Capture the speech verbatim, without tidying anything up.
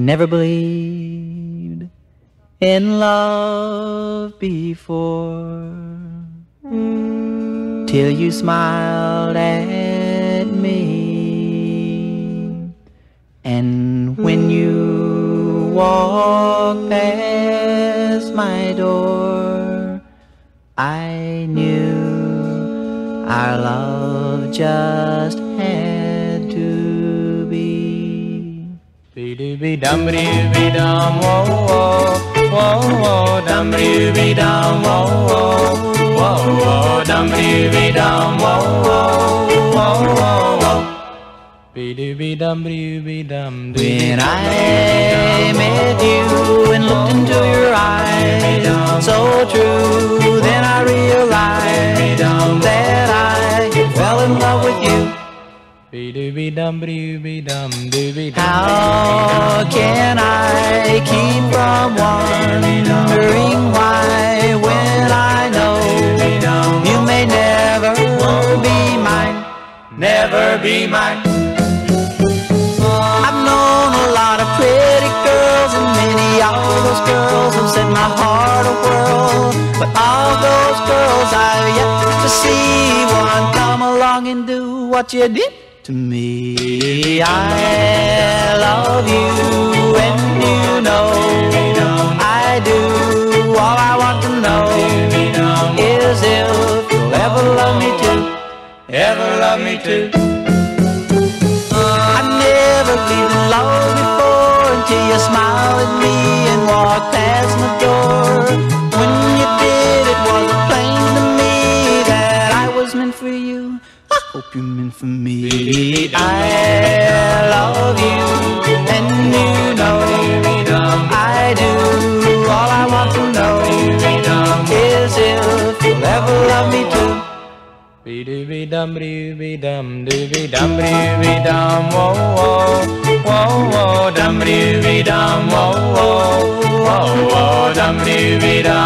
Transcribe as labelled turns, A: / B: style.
A: never believed in love before, till you smiled at me. And when you walked past my door, I knew our love just had to be. Be-doo-be-dum, be-doo-be-dum, whoa, whoa, whoa, whoa, dum, be-doo-be-dum, whoa, whoa, whoa, whoa, dum, be-doo-be-dum, whoa, whoa, whoa, whoa, whoa. Be-doo-be-dum, be-doo-be-dum. When I met you and looked into your eyes, so true, then I realized that I fell in love with you. How can I keep from wondering why, when I know you may never be mine, never be mine. I've known a lot of pretty girls, and many of those girls have set my heart awhirl, but all those girls I've yet to see one come along and do what you did to me. I love you, and you know I do. All I want to know is if you'll ever love me too, ever love me too. I never believed in love before until you smiled at me and walked past my door. When you did, it wasn't plain to me that I was meant for you. I hope you meant for me. I love you, and you know I do. All I want to know is if you'll ever love me too. Be-doo-be-dum, be-doo-be-dum, doo-be-dum, be-doo-be-dum, whoa, whoa, whoa, whoa, dum, be-doo-be-dum, whoa, whoa, whoa, whoa, dum, be-doo-be-dum.